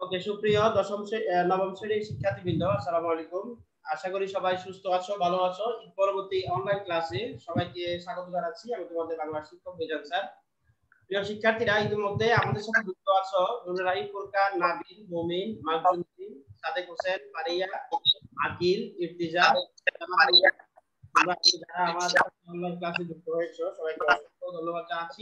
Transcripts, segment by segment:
ওকে, সুপ্রিয় নবম শ্রেণীর শিক্ষার্থীবৃন্দ, আসসালামু আলাইকুম। আশা করি সবাই সুস্থ আছো, ভালো আছো। ঈদ পরবর্তী অনলাইন ক্লাসে সবাইকে স্বাগত জানাচ্ছি। আমি তোমাদের বাংলা শিক্ষক মিজান স্যার। প্রিয় শিক্ষার্থীরা, ইতিমধ্যে আমাদের সাথে যুক্ত আছো নুরাই, ফুরকান, নাবিল, মুমিন, মাকজুদ্দিন, সাদেক হোসেন, ফারিয়া, আকিল, ইর্তিজা। তোমরা যারা আমাদের অনলাইন ক্লাসে যুক্ত হয়েছো সবাইকে অসংখ্য ধন্যবাদ জানাচ্ছি।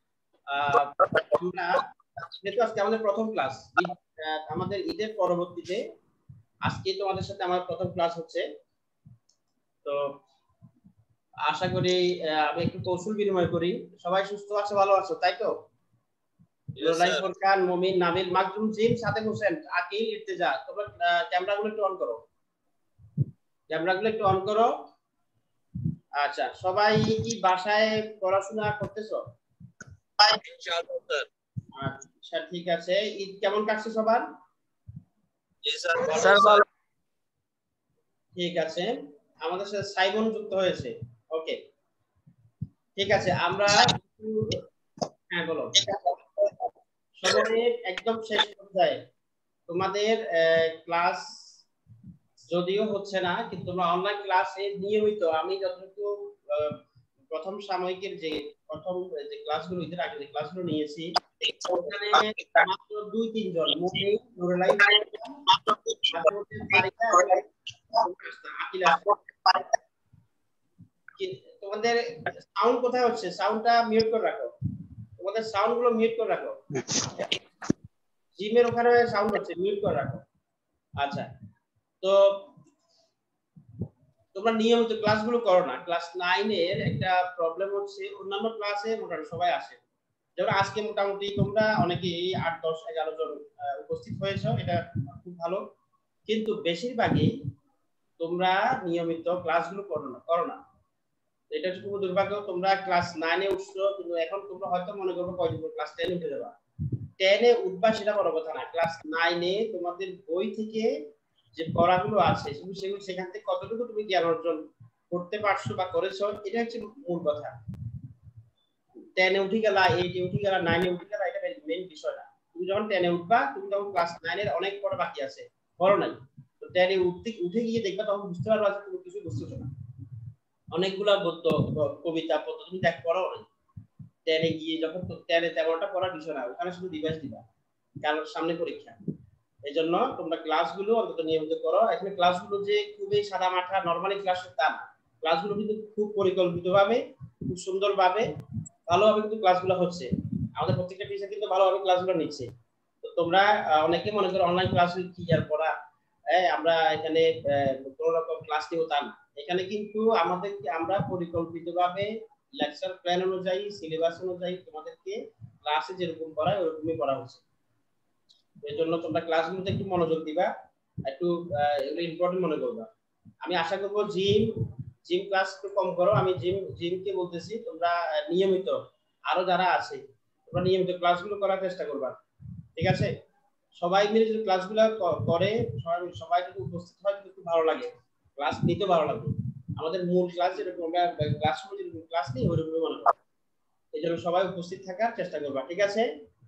আমরা যেহেতু আজকে আমাদের প্রথম ক্লাস, আমাদের ঈদের পরবর্তীতে আজকে তোমাদের সাথে আমার প্রথম ক্লাস হচ্ছে, তো আশা করি আমি একটু কৌশল বিনিময় করি। সবাই সুস্থ আছো, ভালো আছো, তাই তো? নুরাই, ফুরকান, মুমিন, নাবিল, মাকজুম, জিম, সাদেক হোসেন, আকিল, ইর্তিজা। তোমরা ক্যামেরাগুলো একটু অন করো, ক্যামেরাগুলো একটু অন করো। আচ্ছা, সবাই কি বাসায় পড়াশোনা করতেছো? আচ্ছা, ঠিক আছে। ঈদ কেমন কাটছে সবার? ঠিক আছে, আমাদের সাথে সাইমন যুক্ত হয়েছে। ওকে, ঠিক আছে। আমরা হ্যাঁ, বলো। সবাই একদম শেষ পর্যায়ে তোমাদের ক্লাস যদিও হচ্ছে না, কিন্তু তোমরা অনলাইন ক্লাসে নিয়মিত, আমি যতটুকু প্রথম সাময়িকের যে প্রথম যে ক্লাসগুলো, ঈদের আগে যে ক্লাসগুলো নিয়েছি, ওখানে মাত্র 2-3 জন মুমিন, নুরুলাই, তোমাদের সাউন্ড কোথায় হচ্ছে? সাউন্ডটা মিউট করে রাখো, তোমাদের সাউন্ড গুলো মিউট করে রাখো। জিমের ওখানে সাউন্ড হচ্ছে, মিউট করে রাখো। আচ্ছা, তো তোমরা নিয়মিত ক্লাসগুলো করো না। ক্লাস 9 এর একটা প্রবলেম হচ্ছে, অন্যান্য ক্লাসে মোটামুটি সবাই আসে, যেমন আজকে মোটামুটি তোমরা অনেকেই 8, 10, 11 জন উপস্থিত হয়েছো, এটা খুব ভালো। কিন্তু বেশিরভাগই তোমরা নিয়মিত ক্লাসগুলো করো না। এটা হচ্ছে খুব দুর্ভাগ্য। তোমরা ক্লাস 9 এ উঠছো, কিন্তু এখন তোমরা হয়তো মনে করবে কয়দিন পর ক্লাস 10 এ উঠে যাবা। 10 এ উঠবা সেটা বড় কথা না, ক্লাস 9 এ তোমাদের বই থেকে যে পড়াগুলো আছে সেগুলো সেখান থেকে কতটুকু তুমি জ্ঞান অর্জন করতে পারছো বা করেছো, এটা হচ্ছে মূল কথা। 10 এ উঠে গেলা, 8 এ উঠে গেলা, 9 এ উঠে গেলা, এটা মেইন বিষয় না। তুমি যখন 10 এ উঠবা, তুমি তখন ক্লাস 9 এর অনেক পড়া বাকি আছে, পড়ো নাই। তো 10 এ উঠে গিয়ে দেখবা, তখন বুঝতে পারবা যে তুমি কিছু বুঝতেছো না। অনেকগুলা গদ্য, কবিতা, পদ্য তুমি দেখ পড়ো নাই। 10 এ গিয়ে যখন 10 এ তেমনটা পড়ার বিষয় না, ওখানে শুধু রিভাইজ দিবা, কারণ সামনে পরীক্ষা। এই জন্য তোমরা ক্লাসগুলো অন্তত নিয়মিত করো। এখানে ক্লাসগুলো যে খুবই সাদা মাঠা নরমালি ক্লাস তা না, ক্লাসগুলো কিন্তু খুব পরিকল্পিতভাবে, খুব সুন্দরভাবে, ভালোভাবে কিন্তু ক্লাসগুলো হচ্ছে। আমাদের প্রত্যেকটা টিচার কিন্তু ভালোভাবে ক্লাসগুলো নিচ্ছে। তো তোমরা অনেকে মনে করো অনলাইন ক্লাস কি আর পড়া, আমরা এখানে কোনো রকম ক্লাস নিব তা না। এখানে কিন্তু আমরা পরিকল্পিতভাবে লেকচার প্ল্যান অনুযায়ী, সিলেবাস অনুযায়ী তোমাদেরকে ক্লাসে যেরকম পড়ায় ওরকমই পড়া হচ্ছে। এর জন্য তোমরা ক্লাসগুলোতে একটু মনোযোগ দিবা, একটু এগুলো ইম্পর্টেন্ট মনে করবা। আমি আশা করব জিম ক্লাস একটু কম করো। আমি জিমকে বলতেছি, তোমরা নিয়মিত, আরো যারা আছে তোমরা নিয়মিত ক্লাসগুলো করার চেষ্টা করবা, ঠিক আছে? সবাই মিলে যদি ক্লাসগুলো করে, সবাই যদি উপস্থিত হয়, কিন্তু খুব ভালো লাগে, ক্লাস নিতে ভালো লাগে। আমাদের মূল ক্লাস যেরকম আমরা ক্লাসরুমে যেরকম ক্লাস নিই, ওইরকমই মনে করো। এই জন্য সবাই উপস্থিত থাকার চেষ্টা করবা, ঠিক আছে?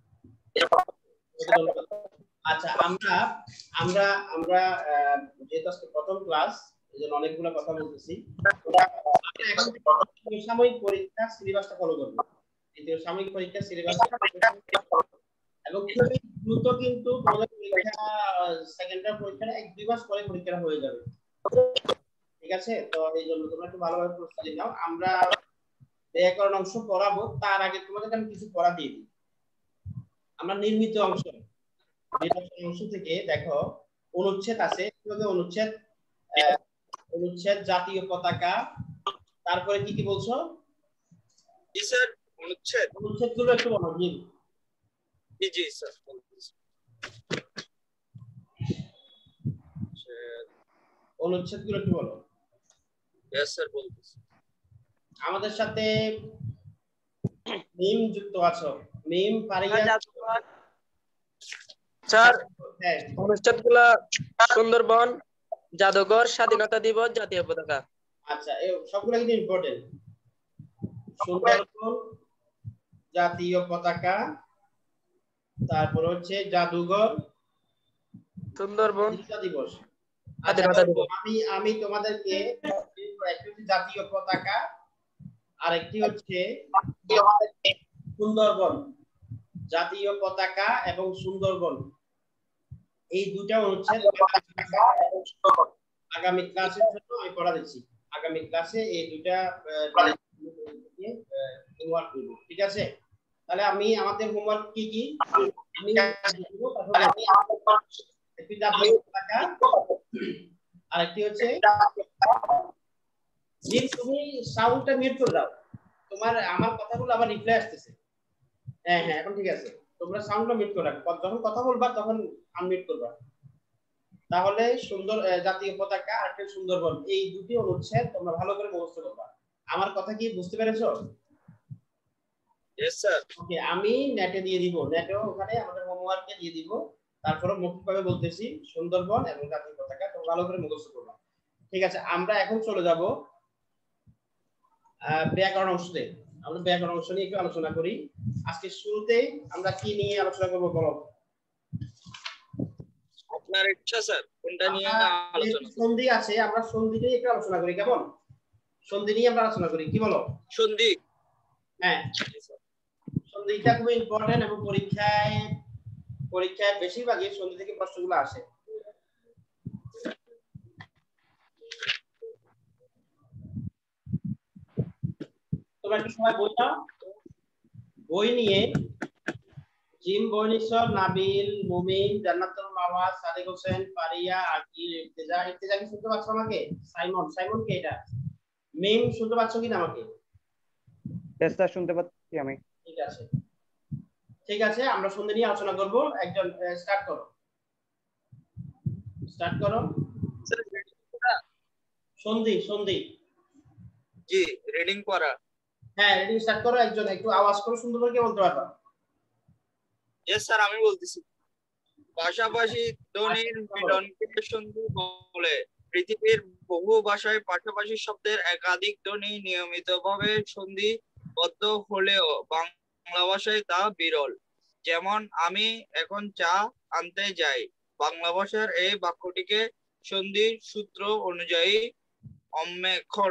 আচ্ছা, আমরা আমরা যেহেতু আজকে প্রথম ক্লাস, এই জন্য অনেকগুলো কথা বলতেছি। এখন সাময়িক পরীক্ষার সিলেবাসটা ফলো করব, দ্বিতীয় সাময়িক পরীক্ষার সিলেবাসটা, এবং খুবই দ্রুত কিন্তু তোমাদের পরীক্ষা, সেকেন্ডার পরীক্ষা 1-2 মাস পরে পরীক্ষা হয়ে যাবে, ঠিক আছে? তো এই জন্য তোমরা একটু ভালোভাবে প্রস্তুতি নাও। আমরা ব্যাকরণ অংশ পড়াবো, তার আগে তোমাদের আমি কিছু পড়া দিয়ে দিই। আমরা নির্মিত অংশ থেকে দেখো, অনুচ্ছেদ আছে, অনুচ্ছেদ, জাতীয় পতাকা, তারপরে কি কি বলছো? জি স্যার, অনুচ্ছেদগুলো একটু বলো। জি স্যার, অনুচ্ছেদগুলো একটু বলো। यस স্যার, বলতেছি। আমাদের সাথে মিম যুক্ত আছো, মিম, ফারিয়া স্যার। অনুচ্ছেদগুলো সুন্দরবন, জাদুঘর, স্বাধীনতা দিবস, জাতীয় পতাকা। আচ্ছা, এই সবগুলো কিন্তু ইম্পর্টেন্ট। সুন্দরবন, জাতীয় পতাকা, তারপর হচ্ছে জাদুঘর, সুন্দরবন স্বাধীনতা দিবস। আচ্ছা, স্বাধীনতা দিবস। আমি তোমাদেরকে একটি হচ্ছে জাতীয় পতাকা আর একটি হচ্ছে সুন্দরবন। জাতীয় পতাকা এবং সুন্দরবন এই দুটা অনুচ্ছেদ আগামী ক্লাসের জন্য আমি পড়া দিচ্ছি। আগামী ক্লাসে এই দুটা হোমওয়ার্ক করব, ঠিক আছে? তাহলে আমি আমাদের হোমওয়ার্ক কি কি আমি একটি জাতীয় পতাকা আর একটি হচ্ছে যে তুমি সাউন্ডটা মিউট করে দাও, তোমার আমার কথাগুলো আবার রিপ্লাই আসতেছে। হ্যাঁ হ্যাঁ এখন ঠিক আছে, তোমরা সাউন্ডটা মিউট করে রাখো, যখন কথা বলবা তখন আনমিউট করবা। তাহলে সুন্দর জাতীয় পতাকা আর একটা সুন্দরবন এই দুটি অনুচ্ছেদ তোমরা ভালো করে মুখস্থ করবা। আমার কথা কি বুঝতে পেরেছো? Yes sir. ওকে, আমি নেটে দিয়ে দিব, নেটেও ওখানে আমাদের হোমওয়ার্কে দিয়ে দিব। তারপরে মৌখিকভাবে বলতেছি সুন্দরবন এবং জাতীয় পতাকা তোমরা ভালো করে মুখস্থ করবা, ঠিক আছে? আমরা এখন চলে যাব ব্যাকরণ অংশে। আমরা ব্যাকরণ অংশ নিয়ে একটু আলোচনা করি। আজকে শুরুতে আমরা কি নিয়ে আলোচনা করব বলো? আপনার ইচ্ছা স্যার কোনটা নিয়ে আলোচনা? সন্ধি আছে, আমরা সন্ধি নিয়ে একটু আলোচনা করি, কেমন? সন্ধি নিয়ে আমরা আলোচনা করি, কি বলো? সন্ধি। হ্যাঁ, সন্ধিটা খুব ইম্পর্টেন্ট এবং পরীক্ষায় বেশিরভাগই সন্ধি থেকে প্রশ্নগুলো আসে। তোমরা একটু সময় বই নাও, বই নিয়ে জিম, বর্ণিশ্বর, নাবিল, মুমিন, জান্নাতুল মাওয়া, সাদিক হোসেন, পারিয়া, আকিল, ইর্তেজা কি শুনতে পাচ্ছ আমাকে? সাইমন কে এটা? মিম শুনতে পাচ্ছ কিনা আমাকে? স্যার শুনতে পাচ্ছি আমি। ঠিক আছে, আমরা সন্ধি নিয়ে আলোচনা করব। একজন স্টার্ট করো। সন্ধি জি, রিডিং করা। হ্যাঁ, রিডিং স্টার্ট করো। একজন একটু আওয়াজ করে সুন্দর করে বলতে পারবা? यस স্যার, আমি বলতেছি। পাশাপাশি ধ্বনির মিলনকে সন্ধি বলে। পৃথিবীর বহু ভাষায় পাশাপাশি শব্দের একাধিক ধ্বনি নিয়মিতভাবে সন্ধিবদ্ধ হলেও বাংলা ভাষায় তা বিরল। যেমন আমি এখন চা আনতে যাই। বাংলা ভাষার এই বাক্যটিকে সন্ধির সূত্র অনুযায়ী অম্মেক্ষণ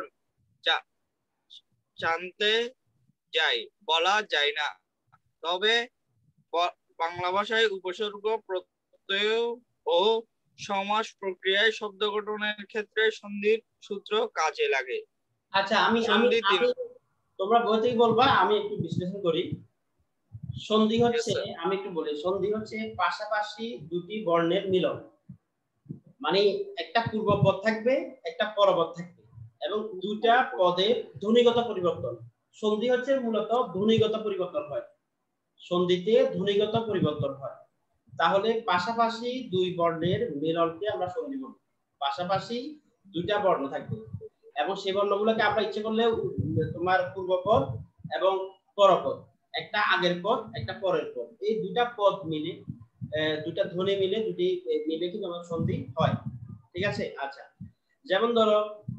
জানতে যাই বলা যায় না। তবে বাংলা ভাষায় উপসর্গ, প্রত্যয় ও সমাস প্রক্রিয়ায় শব্দ গঠনের ক্ষেত্রে সন্ধির সূত্র কাজে লাগে। আচ্ছা, আমি তোমরা বলতেই বলবা, আমি একটু বিশ্লেষণ করি। সন্ধি হচ্ছে, আমি একটু বলি, সন্ধি হচ্ছে পাশাপাশি দুটি বর্ণের মিলন। মানে একটা পূর্বপদ থাকবে, একটা পরপদ থাকবে এবং দুইটা পদের ধ্বনিগত পরিবর্তন। সন্ধি হচ্ছে মূলত ধ্বনিগত পরিবর্তন হয়, সন্ধিতে ধ্বনিগত পরিবর্তন হয়। তাহলে পাশাপাশি দুই বর্ণের মিলনকে আমরা সন্ধি বলি। পাশাপাশি দুইটা বর্ণ থাকবে এবং সেই বর্ণগুলোকে আমরা ইচ্ছে করলে তোমার পূর্বপদ এবং পরপদ, একটা আগের পদ একটা পরের পদ, এই দুইটা পদ মিলে দুইটা ধ্বনি মিলে দুটি মিলে কিন্তু আমাদের সন্ধি হয়, ঠিক আছে? আচ্ছা, যেমন ধরো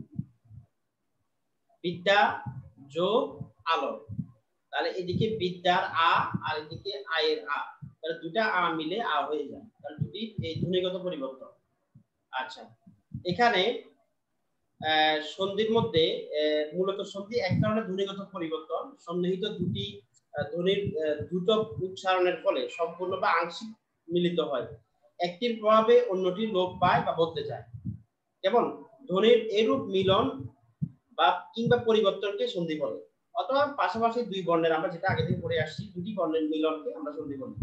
বিদ্যা যোগ আলো, তাহলে এদিকে বিদ্যার আ আর এদিকে আয়ের আ, তাহলে দুটা আ মিলে আ হয়ে যায়, তাহলে দুটি এই ধ্বনিগত পরিবর্তন। আচ্ছা, এখানে সন্ধির মধ্যে মূলত সন্ধি এক ধরনের ধ্বনিগত পরিবর্তন। সন্নিহিত দুটি ধ্বনির দ্রুত উচ্চারণের ফলে সম্পূর্ণ বা আংশিক মিলিত হয়, একটির প্রভাবে অন্যটি লোপ পায় বা বদলে যায়। যেমন ধ্বনির এরূপ মিলন বা কিংবা পরিবর্তনকে সন্ধি বলে। অথবা পাশাপাশি দুই বর্ণের, আমরা যেটা আগে থেকে পড়ে আসছি, দুটি বর্ণের মিলনকে আমরা সন্ধি বলি।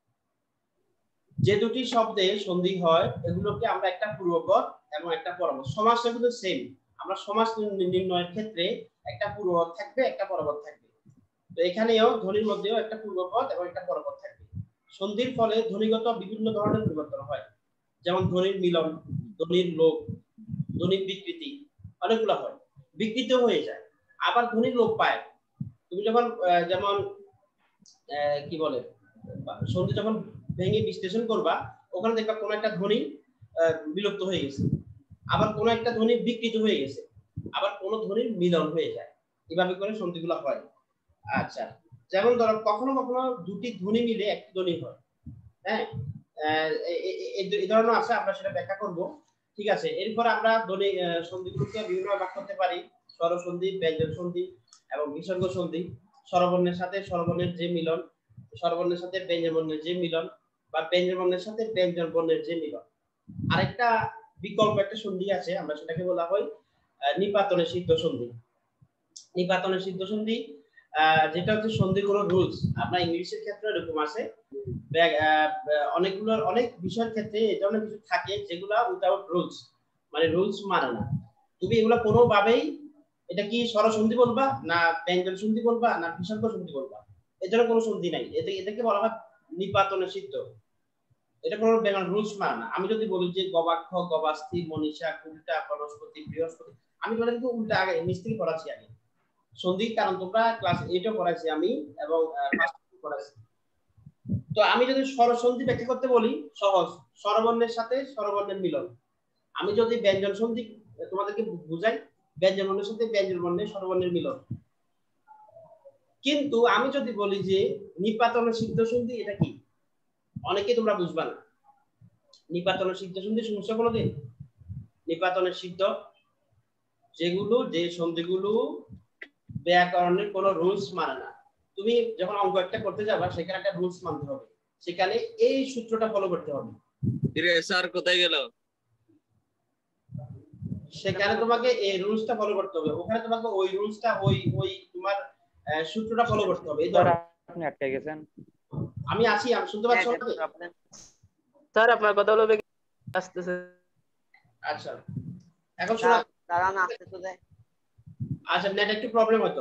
যে দুটি শব্দে সন্ধি হয় এগুলোকে আমরা একটা পূর্বপদ এবং একটা পরপদ, সমাসটা কিন্তু সেম। আমরা সমাস নির্ণয়ের ক্ষেত্রে একটা পূর্বপদ থাকবে একটা পরপদ থাকবে, তো এখানেও ধ্বনির মধ্যেও একটা পূর্বপদ এবং একটা পরপদ থাকবে। সন্ধির ফলে ধ্বনিগত বিভিন্ন ধরনের পরিবর্তন হয়, যেমন ধ্বনির মিলন, ধ্বনির লোপ, ধ্বনির বিকৃতি, অনেকগুলো হয়, বিকৃত হয়ে যায়, আবার ধ্বনির লোপ পায়। তুমি যখন যেমন কি বলে সন্ধি যখন ভেঙে বিশ্লেষণ করবা, ওখানে দেখবা কোন একটা ধ্বনি বিলুপ্ত হয়ে গেছে, আবার কোন একটা ধ্বনি বিকৃত হয়ে গেছে, আবার কোন ধ্বনির মিলন হয়ে যায়, এভাবে করে সন্ধিগুলো হয়। আচ্ছা, যেমন ধরো কখনো কখনো দুটি ধ্বনি মিলে একটি ধ্বনি হয়, হ্যাঁ, এই ধরনের আছে, আমরা সেটা ব্যাখ্যা করব। ঠিক আছে, এরপর আমরা ধ্বনিক সন্ধিগুলোকে বিভিন্ন ভাগ করতে পারি: স্বরসন্ধি, ব্যঞ্জন সন্ধি এবং বিসর্গ সন্ধি। স্বরবর্ণের সাথে স্বরবর্ণের যে মিলন, স্বরবর্ণের সাথে ব্যঞ্জন বর্ণের যে মিলন, বা ব্যঞ্জন বর্ণের সাথে ব্যঞ্জন বর্ণের যে মিলন। আরেকটা বিকল্প একটা সন্ধি আছে, আমরা সেটাকে বলা হয় নিপাতনের সিদ্ধ সন্ধি। নিপাতনের সিদ্ধ সন্ধি যেটা হচ্ছে সন্ধির কোনো রুলস, আপনার ইংলিশের ক্ষেত্রে এরকম আছে, অনেক বিষয়ের ক্ষেত্রে এই ধরনের কিছু থাকে যেগুলা উইদাউট রুলস, মানে রুলস মানে না। তুমি এগুলা কোনোভাবেই এটা কি স্বরসন্ধি বলবা, না ব্যঞ্জন সন্ধি বলবা, না বিসর্গ সন্ধি বলবা, এই ধরনের কোনো সন্ধি নাই। এটাকে বলা হয় নিপাতনের সিদ্ধ। এটা কোনো রুলস মানে না। আমি যদি বলি যে গবাক্ষ, গবাস্থি, মনীষা, কুলটা, বনস্পতি, বৃহস্পতি, আমি বলে কিন্তু উল্টা আগে নিচ থেকে পড়াচ্ছি আগে সন্ধি, কারণ তোমরা ক্লাস 8 এ পড়াইছি আমি, এবং ফার্স্ট পড়াইছি। তো আমি যদি স্বরসন্ধি ব্যাখ্যা করতে বলি, সহজ, স্বরবর্ণের সাথে স্বরবর্ণের মিলন। আমি যদি ব্যঞ্জন সন্ধি তোমাদেরকে বুঝাই, ব্যঞ্জন বর্ণের সাথে ব্যঞ্জন বর্ণের স্বরবর্ণের মিলন। কিন্তু আমি যদি বলি যে নিপাতনের সিদ্ধ সন্ধি, এটা কি, অনেকে তোমরা বুঝবা না। নিপাতনের সিদ্ধ সন্ধি সমস্যা কোনোদিন, নিপাতনের সিদ্ধ যেগুলো, যে সন্ধিগুলো ব্যাকরণের কোনো রুলস মানে না। তুমি যখন অঙ্ক একটা করতে যাবা, সেখানে একটা রুলস মানতে হবে, সেখানে এই সূত্রটা ফলো করতে হবে। স্যার কোথায় গেল? সেখানে তোমাকে এই রুলসটা ফলো করতে হবে, ওখানে তোমাকে ওই রুলসটা, ওই তোমার সূত্রটা ফলো করতে হবে। এই ধরো আপনি আটকে গেছেন। আমি আছি, আমি শুনতে পাচ্ছ আমাকে? স্যার আপনার কথা হলো আসতেছে। আচ্ছা, এখন শোনা, দাঁড়ান আসতে তো দেয়। আচ্ছা, নেট একটু প্রবলেম হতো।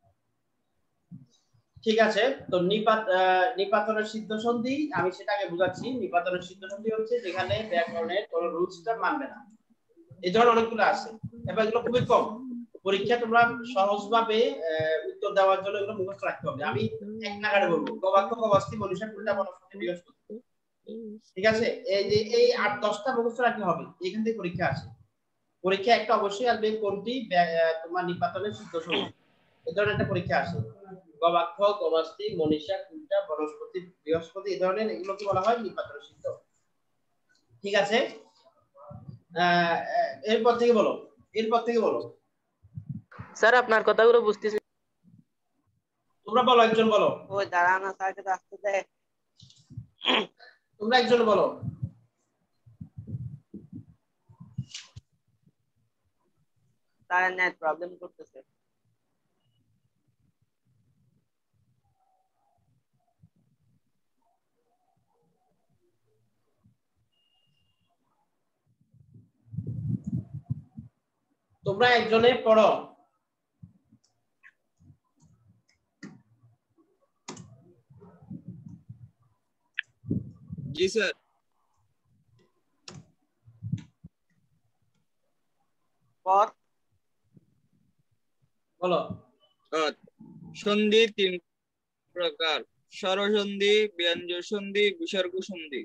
ঠিক আছে, তো নিপাতনের সিদ্ধ সন্ধি আমি সেটা আগে বুঝাচ্ছি। নিপাতনের সিদ্ধ সন্ধি হচ্ছে যেখানে ব্যাকরণের কোনো রুলসটা মানবে না। এই ধরনের অনেকগুলো আছে, এবং এগুলো খুবই কম। পরীক্ষা তোমরা সহজভাবে উত্তর দেওয়ার জন্য এগুলো মুখস্থ রাখতে হবে। আমি এক নাগাড়ে বলবো: গবাক্ষ, গবাস্থি, মনীষা, কুলটা, বনস্পতি, বৃহস্পতি। ঠিক আছে, এই যে এই 8-10টা মুখস্থ রাখতে হবে, এখান থেকে পরীক্ষা আসে। পরীক্ষা একটা অবশ্যই আসবে, কোনটি তোমার নিপাতনের সিদ্ধ সন্ধি, এই ধরনের একটা পরীক্ষা আসে। গবাক্ষ, গবাস্থি, মনীষা, কুলটা, বনস্পতি, বৃহস্পতি, এই ধরনের এগুলোকে বলা হয় নিপাতনের সিদ্ধ। ঠিক আছে, এরপর থেকে বলো, এরপর থেকে বলো। স্যার আপনার কথাগুলো বুঝতেছি। তোমরা বলো, একজন বলো, ওই দাঁড়ান না, স্যারকে তো আসতে দেয়। তোমরা একজন বলো। তার নেট প্রবলেম করতেছে। তোমরা একজনে পড়ো। জি স্যার। পর বলো। সন্ধি 3 প্রকার: স্বরসন্ধি, ব্যঞ্জন সন্ধি, বিসর্গ সন্ধি।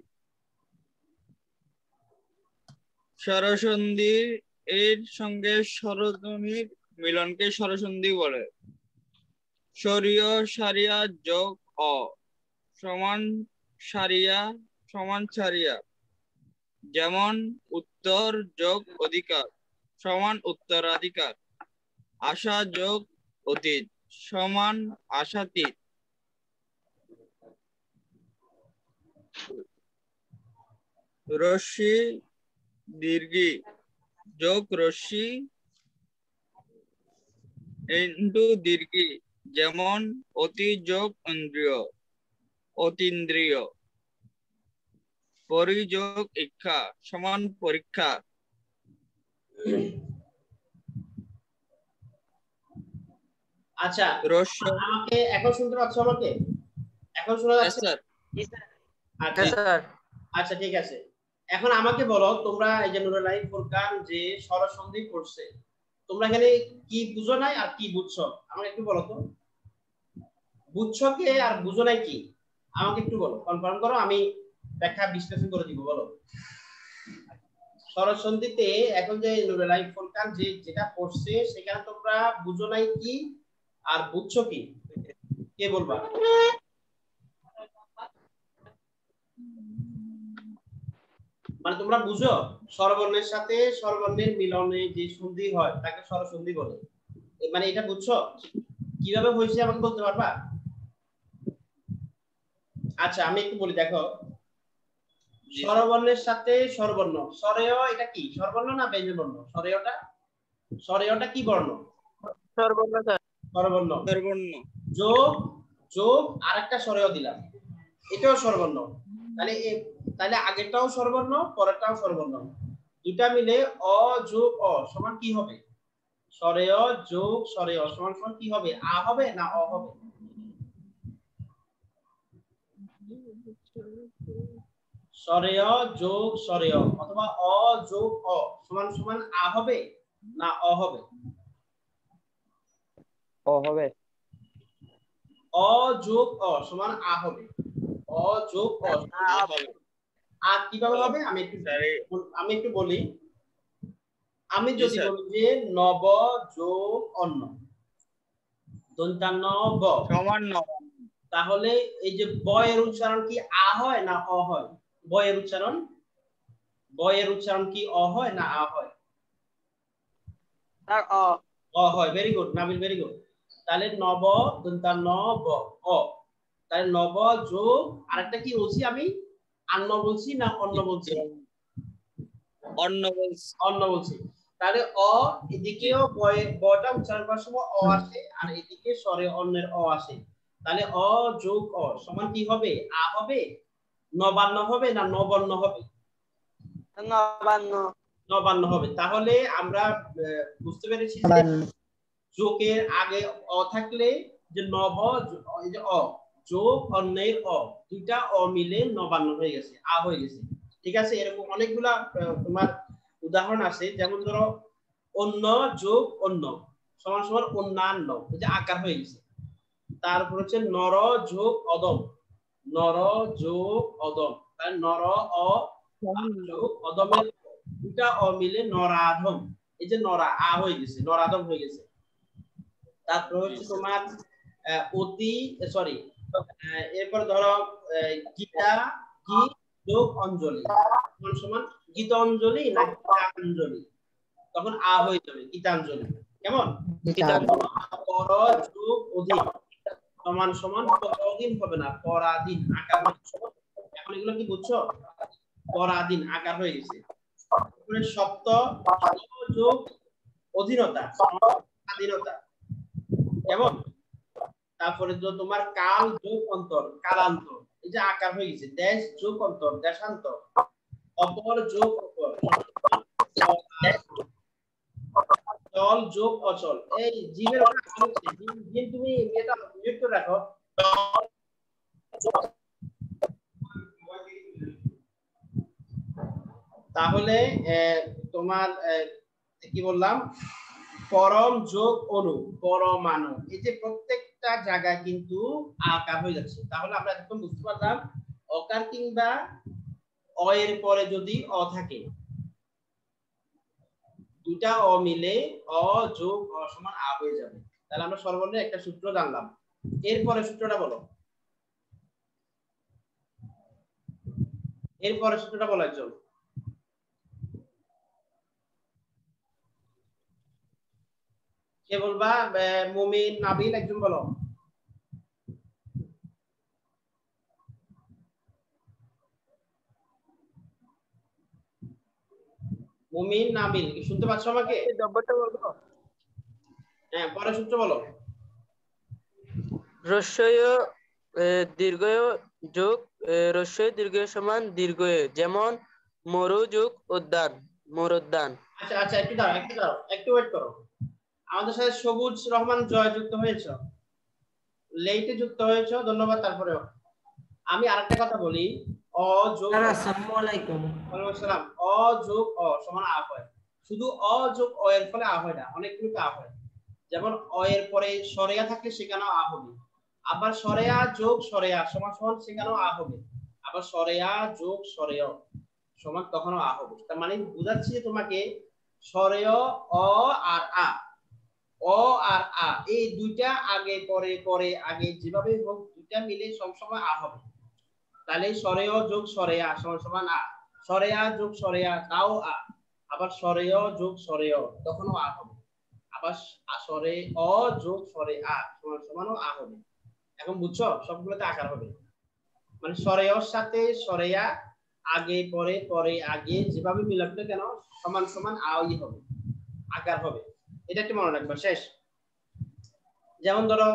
স্বরসন্ধি এর সঙ্গে স্বরধ্বনির মিলনকে স্বরসন্ধি বলে। স্বরীয় সারিয়া যোগ অ সমান সারিয়া সমান সারিয়া, যেমন উত্তর যোগ অধিকার সমান উত্তরাধিকার, আশা যোগ অতীত সমান আশাতীত, রস্যি দীর্ঘি যোগ রস্যি ইন্টু দীর্ঘি, যেমন অতি যোগ ইন্দ্রিয় অতীন্দ্রিয়, পরিযোগ ইচ্ছা সমান পরীক্ষা। আচ্ছা, রস্য আমাকে এখন শুনতে পাচ্ছ? আমাকে এখন শোনা যাচ্ছে? স্যার। আচ্ছা স্যার আচ্ছা, ঠিক আছে। এখন আমাকে বলো, তোমরা এই যে নুরুল আইন ফুরকান যে স্বরসন্ধি করছে, তোমরা এখানে কি বুঝো নাই আর কি বুঝছো আমাকে একটু বলো তো। বুঝছো কে আর বুঝো নাই কি, আমাকে একটু বলো, কনফার্ম করো, আমি ব্যাখ্যা বিশ্লেষণ করে দিব। বলো, স্বরসন্ধিতে এখন যে নুরুল আইন ফুরকান যে যেটা করছে, সেখানে তোমরা বুঝো নাই কি আর বুঝছো কি, কে বলবা? মানে তোমরা বুঝো স্বরবর্ণের সাথে স্বরবর্ণের মিলনে যে সন্ধি হয় তাকে স্বরসন্ধি বলে। মানে এটা বুঝছো কিভাবে হয়েছে আমাকে বলতে পারবা? আচ্ছা আমি একটু বলি, দেখো স্বরবর্ণের সাথে স্বরবর্ণ, স্বরেয় এটা কি স্বরবর্ণ না ব্যঞ্জনবর্ণ? স্বরেয়টা কি বর্ণ? স্বরবর্ণ স্যার। স্বরবর্ণ। স্বরবর্ণ। যোগ যোগ আরেকটা স্বরেয় দিলাম, এটাও স্বরবর্ণ। তাহলে আগেরটাও স্বরবর্ণ, পরেরটাও স্বরবর্ণ, দুটা মিলে অ যোগ অ সমান কি হবে? স্বরেয় যোগ স্বরেয় সমান সমান কি হবে? আ হবে না অ হবে? স্বরেয় যোগ স্বরেয় অথবা অ যোগ অ সমান সমান আ হবে না অ হবে? ও হবে। অ যোগ অ সমান আ হবে। অ যোগ অ সমান আ হবে। আ কিভাবে হবে আমি একটু বলি। আমি যদি বলি যে নব যোগ অন্ন দন্তান্ন ব সমান ন, তাহলে এই যে ব এর উচ্চারণ কি আ হয় না অ হয়? ব এর উচ্চারণ কি অ হয় না আ হয়? স্যার অ হয়। Very good Nabil, very good. তাহলে নব দন্তান্ন ব অ, তাহলে নব যোগ আরেকটা কি বলছি আমি? আন্ন বলছি না অন্ন বলছি? অন্ন বলছি। অন্ন বলছি। তাহলে অ এদিকেও বটা উচ্চারণ করার সময় অ আসে আর এদিকে স্বরে অন্যের অ আসে। তাহলে অ যোগ অ সমান কি হবে? আ হবে, নবান্ন হবে না নবন্ন হবে? নবান্ন। নবান্ন হবে। তাহলে আমরা বুঝতে পেরেছি যে যোগের আগে অ থাকলে যে নব এই যে অ যোগ অন্যের অ দুইটা অ মিলে নবান্ন হয়ে গেছে, আ হয়ে গেছে। ঠিক আছে, এরকম অনেকগুলা তোমার উদাহরণ আছে। যেমন ধরো অন্য যোগ অন্য সমান সমান অন্যান্য, এই যে আকার হয়ে গেছে। তারপর হচ্ছে নর যোগ অদম, নর যোগ অদম, তাহলে নর অ যোগ অদমের দুটা অ মিলে নরাধম, এই যে নরা আ হয়ে গেছে, নরাধম হয়ে গেছে। তারপর হচ্ছে তোমার অতি সরি এরপর ধরো গীতা গীত যোগ অঞ্জলি সমান সমান গীতাঞ্জলি না গীতাঞ্জলি, তখন আ হয়ে যাবে গীতাঞ্জলি। কেমন? পর যোগ অধীন সমান সমান পরাধীন হবে না পরাধীন, আকার এখন এগুলো কি বুঝছো? পরাধীন আকার হয়ে গেছে। তারপরে সপ্ত যোগ অধীনতা স্বাধীনতা, কেমন? তারপরে তো তোমার কাল যোগ অন্তর কালান্তর, এই যে আকার হয়ে গেছে। দেশ যোগ অন্তর দেশান্তর, অপর যোগ অপর, চল যোগ অচল। এই জিমের জিম তুমি এটা মিউট করে রাখো। তাহলে তোমার কি বললাম? পরম যোগ অনু পরমাণু, এই যে প্রত্যেকটা জায়গায় কিন্তু আকার হয়ে যাচ্ছে। তাহলে আমরা এখন বুঝতে পারলাম অকার কিংবা অ এর পরে যদি অ থাকে দুটা অ মিলে অ যোগ অ সমান আ হয়ে যাবে। তাহলে আমরা সর্বর্ণের একটা সূত্র জানলাম। এরপরে সূত্রটা বলো, এরপরে সূত্রটা বলো একজন। কে বলবা? মুমিন নাবিল একজন বলো। মুমিন নাবিল কি শুনতে পাচ্ছ আমাকে? হ্যাঁ, পরের সূত্র বলো। রস্বয় দীর্ঘয় যোগ রস্বয় দীর্ঘয় সমান দীর্ঘয়, যেমন মরু যোগ উদ্যান মরুদ্যান। আচ্ছা আচ্ছা একটু দাঁড়াও একটু ওয়েট করো। আমাদের সাথে সবুজ রহমান জয় যুক্ত হয়েছে, লেটে যুক্ত হয়েছে, ধন্যবাদ। তারপরেও আমি আরেকটা কথা বলি, অ যোগ আসসালামু আলাইকুম। ওয়ালাইকুম আসসালাম। অ যোগ অ সমান আ হয়। শুধু অ যোগ অ এর ফলে আ হয় না, অনেকগুলো আ হয়। যেমন অ এর পরে সরেয়া থাকলে সেখানেও আ হবে, আবার সরেয়া যোগ সরেয়া সমান সমান সেখানেও আ হবে, আবার সরেয়া যোগ সরেয় সমান তখনও আ হবে। তার মানে বুঝাচ্ছি যে তোমাকে সরেয় অ আর আ, অ আর আ এই দুইটা আগে পরে পরে আগে যেভাবে হোক দুইটা মিলে সবসময় আ হবে। তাহলে সরেয় যোগ সরেয়া সমান সমান আ, সরেয়া যোগ সরেয়া তাও আ, আবার সরেয় যোগ সরেয় তখনও আ হবে, আবার সরে অ যোগ সরে আ সমান সমানও আ হবে। এখন বুঝছো সবগুলোতে আকার হবে, মানে সরেয়র সাথে সরেয়া আগে পরে পরে আগে যেভাবে মিলাবে কেন সমান সমান আই হবে, আকার হবে। এটা একটু মনে রাখবা। শেষ। যেমন ধরো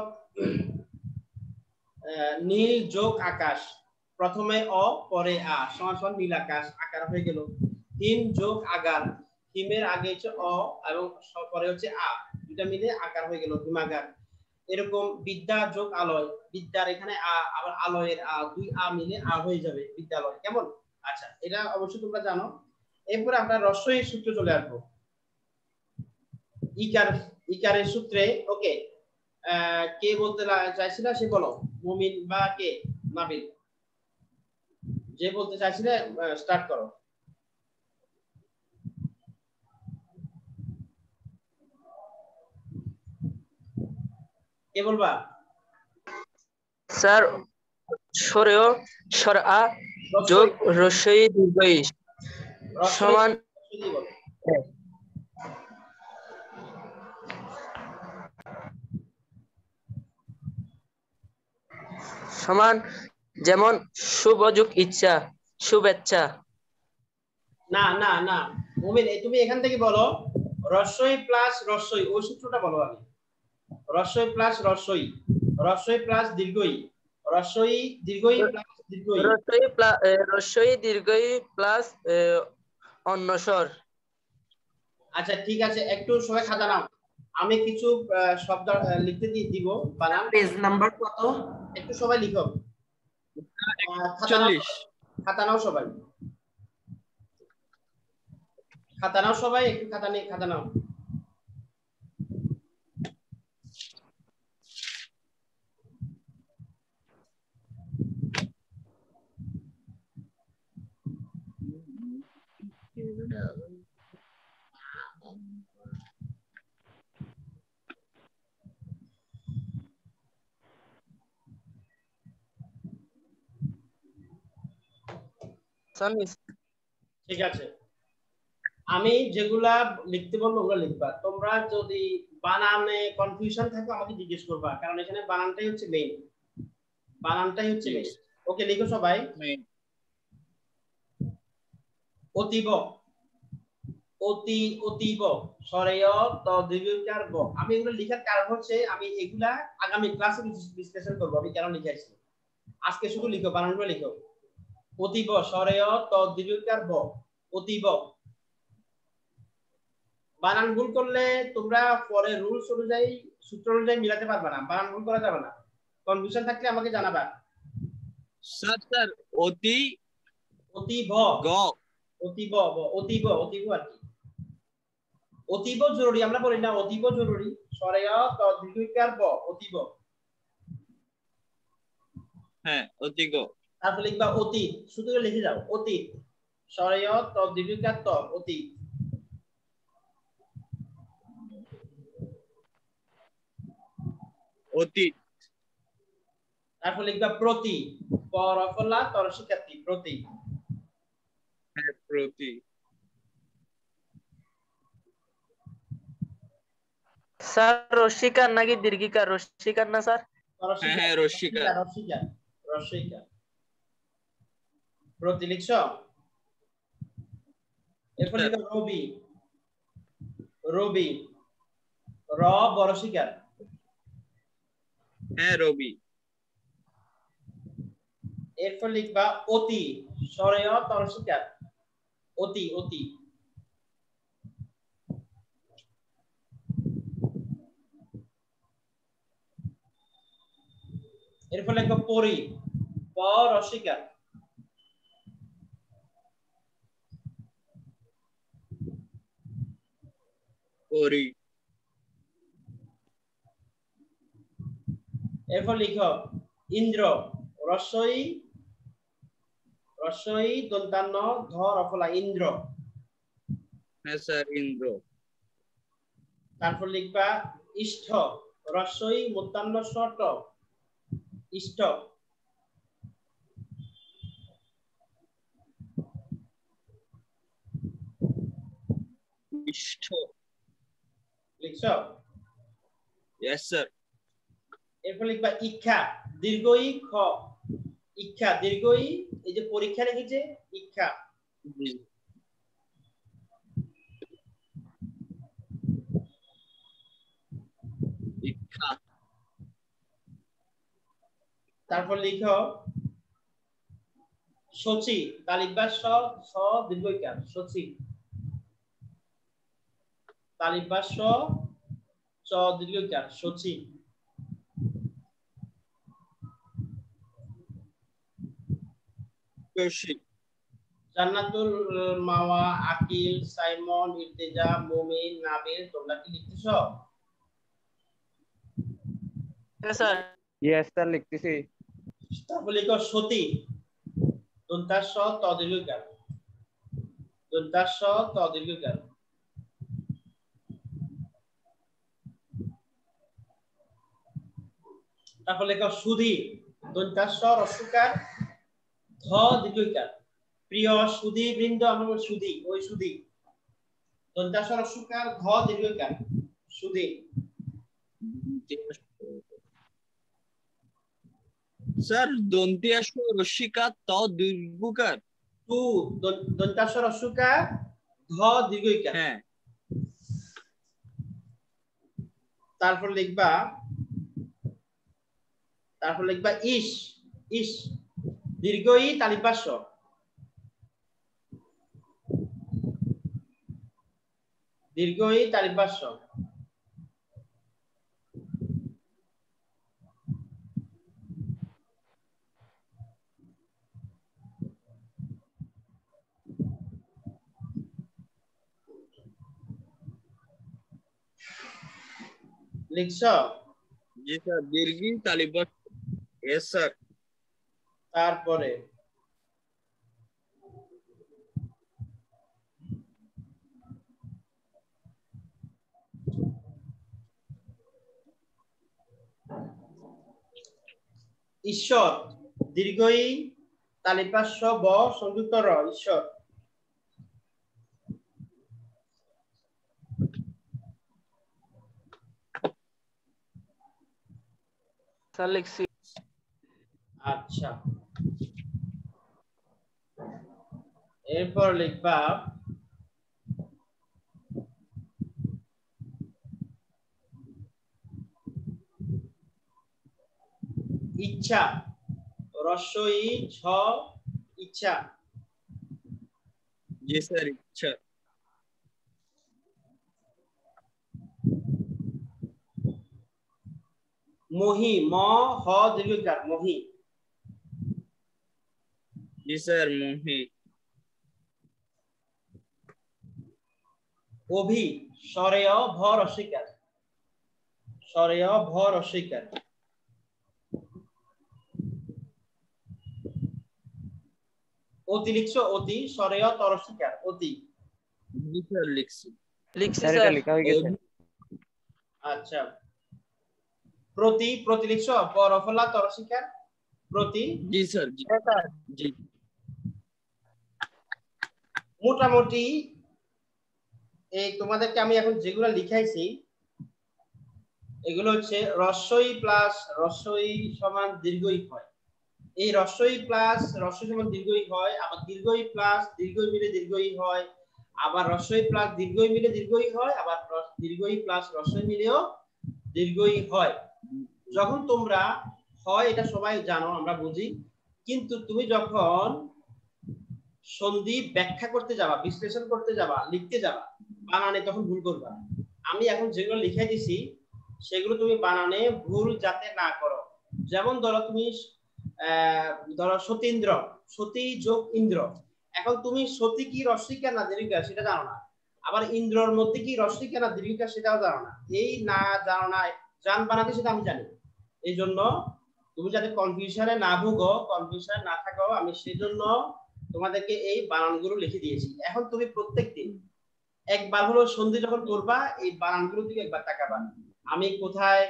নীল যোগ আকাশ, প্রথমে অ পরে আ সমান সমান নীল আকাশ, আকার হয়ে গেল। হিম যোগ আগার, হিমের আগে হচ্ছে অ এবং পরে হচ্ছে আ, দুটা মিলে আকার হয়ে গেল হিমাগার। এরকম বিদ্যা যোগ আলয়, বিদ্যার এখানে আ আবার আলয়ের আ, দুই আ মিলে আ হয়ে যাবে বিদ্যালয়। কেমন? আচ্ছা, এটা অবশ্যই তোমরা জানো। এরপরে আমরা রস্বই সূত্র চলে আসবো। ইকারের সূত্রে ওকে কে বলতে চাইছিল সে বলো, মুমিন বা কে? নাবিল, যে বলতে চাইছিলে স্টার্ট করো। কে বলবা? স্যার সরেও সরআ যোগ রস্বই দীর্ঘই সমান সমান, যেমন শুভ যোগ ইচ্ছা শুভেচ্ছা। না না না মুমিন, তুমি এখান থেকে বলো রস্বই প্লাস রস্বই, ওই সূত্রটা বলো আগে। রস্বই প্লাস রস্বই, রস্বই প্লাস দীর্ঘই, রস্বই দীর্ঘই প্লাস দীর্ঘই, রস্বই দীর্ঘই প্লাস অন্যস্বর। আচ্ছা ঠিক আছে, একটু সবাই খাতা নাও, আমি কিছু শব্দ লিখতে দিব বানান। পেজ নাম্বার কত? একটু সবাই লিখো, খাতা নাও সবাই, খাতা নাও সবাই, একটু খাতা নিয়ে খাতা নাও। ঠিক আছে, আমি যেগুলা লিখতে বলবো ওগুলা লিখবা। তোমরা যদি বানানে কনফিউশন থাকে আমাকে জিজ্ঞেস করবা, কারণ এখানে বানানটাই হচ্ছে মেইন, বানানটাই হচ্ছে মেইন। ওকে লিখো সবাই। অতীব, অতি অতীব সরেয় ত দীর্ঘকার ব। আমি এগুলো লেখার কারণ হচ্ছে আমি এগুলা আগামী ক্লাসে বিশ্লেষণ করব আমি কেন লিখাইছি। আজকে শুধু লিখো, বানানগুলো লিখো। অতীব সরেয় ত দীর্ঘকার ব, অতীব। বানান ভুল করলে তোমরা পরে রুলস অনুযায়ী সূত্র অনুযায়ী মিলাতে পারবে না, বানান ভুল করা যাবে না। কনফিউশন থাকলে আমাকে জানাবা। স্যার অতি অতীব গ, অতীব অতীব অতীব আর কি, অতীব জরুরি আমরা বলি না, অতীব জরুরি। সরেয় ত দীর্ঘকার ব, অতীব। হ্যাঁ অতি গ। তারপর লিখবা অতীত, শুধু লিখে যাও অতীত, সরেয় ত দীর্ঘকার ত, অতীত। অতীত। তারপর লিখবা প্রতি, পরফলা তর শিক্ষার্থী, প্রতি। হ্যাঁ প্রতি। স্যার রস্বীকার নাকি দীর্ঘিকার? রস্বীকার না স্যার? হ্যাঁ রস্বীকার। রস্বীকার, রস্বীকার। প্রতি লিখছো? এরপর লিখো রবি, রবি, র বড় শিকার। হ্যাঁ রবি। এরপর লিখবা অতি, সরেয় তর শিকার, অতি অতি। এরপর লিখবা পরি, প রসিকার। পরি। এরপর লিখো ইন্দ্র, রস্বই, রস্বই দন্তান্ন ধ রফলা, ইন্দ্র। হ্যাঁ স্যার ইন্দ্র। তারপর লিখবা ইষ্ঠ, রস্বই মূর্ধন্য ষ ট, ইষ্ঠ। ইষ্ট লিখছো? ইয়েস স্যার এরপর লিখবা ইচ্ছা দীর্ঘ ই খ ইচ্ছা দীর্ঘ ই এই যে পরীক্ষা লিখেছে ইচ্ছা জি ইচ্ছা তারপর লিখো সচি তা লিখবা স স দীর্ঘ ইকার সচি তা লিখবা স চ দীর্ঘ ইকার সচি কৌশিক জান্নাতুল মাওয়া আকিল সাইমন ইর্তেজা মুমিন নাবিল তোমরা কি লিখতেছো? হ্যাঁ স্যার ইয়েস স্যার লিখতেছি। তারপর লিখো সতী দন্তাস স ত দীর্ঘ ইকার দন্তাস স ত দীর্ঘ ইকার তারপর লেখো সুধী দন্তাস স রস্যকার ধ দীর্ঘ ইকার প্রিয় সুধী বৃন্দ আমার সুধী ওই সুধী দন্তাস স রস্যকার ধ দীর্ঘ ইকার সুধী স্যার দন্তিয়াস রস্যিকা ত দীর্ঘকার তু দন্তাস স রস্যকার ধ দীর্ঘ ইকার হ্যাঁ তারপর লিখবা ইস ইস দীর্ঘ ই তালিপাস্য দীর্ঘ ই তালিপাস্য লিখছো? জি স্যার দীর্ঘি তালিবাস ইয়েস স্যার তারপরে ঈশ্বর দীর্ঘ ই তালিপাস্য ব সংযুক্ত র ঈশ্বর স্যার লিখছি আচ্ছা এরপর লিখবা ইচ্ছা রস্য ই ছ ইচ্ছা জি স্যার ইচ্ছা মহি ম হ দীর্ঘকার মহি জি স্যার মোহি অভি সরেয় ভ রস্বীকার সরেয় ভ রস্বীকার অতি লিখছো অতি সরেয় তরস্বীকার অতি জি স্যার লিখছি লিখছি স্যার স্যার এটা লেখা হয়ে গেছে। আচ্ছা প্রতি প্রতি লিখছো পরফলা তরস্বীকার প্রতি জি স্যার জি হ্যাঁ স্যার জি মোটামুটি এই তোমাদেরকে আমি এখন যেগুলো লিখাইছি এগুলো হচ্ছে রস্বই প্লাস রস্বই সমান দীর্ঘই হয় এই রস্বই প্লাস রস্বই সমান দীর্ঘই হয় আবার দীর্ঘই প্লাস দীর্ঘই মিলে দীর্ঘই হয় আবার রস্বই প্লাস দীর্ঘই মিলে দীর্ঘই হয় আবার দীর্ঘই প্লাস রস্বই মিলেও দীর্ঘই হয় যখন তোমরা হয় এটা সবাই জানো আমরা বুঝি কিন্তু তুমি যখন সন্ধি ব্যাখ্যা করতে যাবা বিশ্লেষণ করতে যাবা লিখতে যাবা বানানে তখন ভুল করবা আমি এখন যেগুলো লিখে দিছি সেগুলো তুমি বানানে ভুল যাতে না করো যেমন ধরো তুমি ধরো সতীন্দ্র সতী যোগ ইন্দ্র এখন তুমি সতী কি রস্বীকা না দীর্ঘিকা সেটা জানো না আবার ইন্দ্রর মধ্যে কি রস্বীকা না দীর্ঘিকা সেটাও জানো না এই না জানো না জান বানাতে সেটা আমি জানি এই জন্য তুমি যাতে কনফিউশনে না ভুগো কনফিউশনে না থাকো আমি সেজন্য তোমাদেরকে এই বানানগুলো লিখে দিয়েছি এখন তুমি প্রত্যেকদিন একবার হলো সন্ধি যখন করবা এই বানানগুলো দিকে একবার তাকাবা আমি কোথায়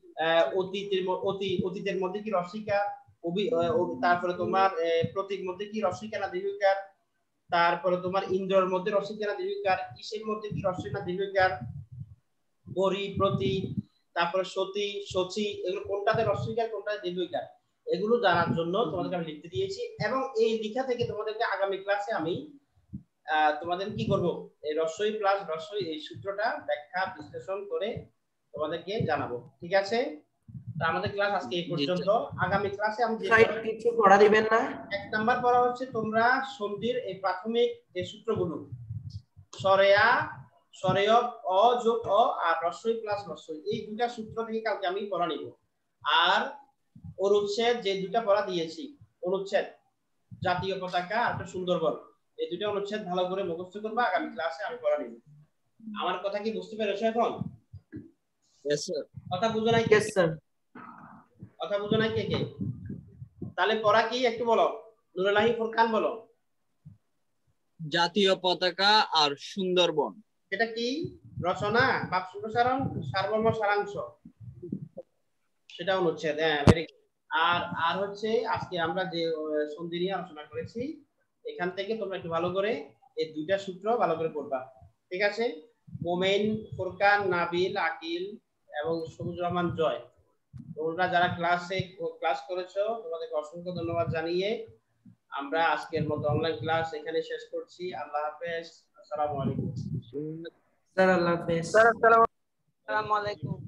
অতীতের মধ্যে কি রস্বীকা তারপরে তোমার প্রতীক মধ্যে কি রস্বীকা না দীর্ঘিকার তারপরে তোমার ইন্দ্রর মধ্যে রসিকা না দীর্ঘিকার, ইসের মধ্যে কি রসিক না দীর্ঘিকার, পরি প্রতি, তারপরে সতী সচি, এগুলো কোনটাতে রসিকার কোনটাতে দীর্ঘিকার, এগুলো জানার জন্য তোমাদেরকে আমি লিখতে দিয়েছি। এবং এই লেখা থেকে তোমাদেরকে আগামী ক্লাসে আমি তোমাদের কি করব, এই রস্বই প্লাস রস্বই এই সূত্রটা ব্যাখ্যা বিশ্লেষণ করে তোমাদেরকে জানাবো। ঠিক আছে, তো আমাদের ক্লাস আজকে এই পর্যন্ত। আগামী ক্লাসে আমি কিছু পড়া দিবেন না? এক নাম্বার পড়া হচ্ছে তোমরা সন্ধির এই প্রাথমিক যে সূত্রগুলো, সরেয়া সরেয় অ যোগ অ আর রস্বই প্লাস রস্বই, এই দুটা সূত্র থেকে কালকে আমি পড়া নিব। আর অনুচ্ছেদ যে দুটা পড়া দিয়েছি, অনুচ্ছেদ জাতীয় পতাকা আর একটা সুন্দরবন, এই দুটো অনুচ্ছেদ ভালো করে মুখস্থ করবা, আগামী ক্লাসে আমি পড়া নিব। আমার কথা কি বুঝতে পেরেছো এখন? Yes sir. কথা বুঝো নাই? Yes sir. কথা বুঝো নাই কে কে? তাহলে পড়া কি একটু বলো, নুরুল্লাহি ফুরকান বলো। জাতীয় পতাকা আর সুন্দরবন। এটা কি? রচনা, বাক্য প্রসারণ, সারমর্ম, সারাংশ, সেটা অনুচ্ছেদ। হ্যাঁ, ভেরি গুড। আর হচ্ছে আজকে আমরা যে সন্ধি নিয়ে আলোচনা করেছি, এখান থেকে তোমরা একটু ভালো করে এই দুইটা সূত্র ভালো করে পড়বা। ঠিক আছে? মোমেন, ফুরকান, নাবিল, আকিল এবং সবুজ রহমান জয়, তোমরা যারা ক্লাস করেছো তোমাদেরকে অসংখ্য ধন্যবাদ জানিয়ে আমরা আজকের মতো অনলাইন ক্লাস এখানে শেষ করছি। আল্লাহ হাফেজ, আসসালামু আলাইকুম। স্যার আল্লাহ হাফেজ। স্যার আসসালামু আসসালামু আলাইকুম।